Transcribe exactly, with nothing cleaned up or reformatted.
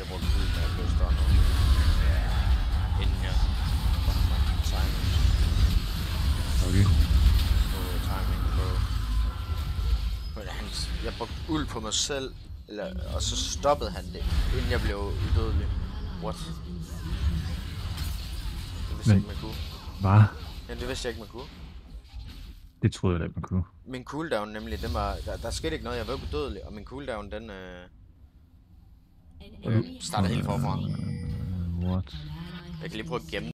jeg brugte uld, når jeg blev stunnet. Inden jeg var på timing. Okay. På timing på... Men han, jeg brugte uld på mig selv, eller, og så stoppede han det, inden jeg blev udødelig. What? Det vidste jeg ikke, man kunne. Hvad? Ja, det vidste jeg ikke, man kunne. Det troede jeg da ikke, man kunne. Min cooldown nemlig, den var, der, der skete ikke noget, jeg var udødelig, og min cooldown, den øh, Øh, startede helt forfra. uh, what? Jeg kan lige prøve at gemme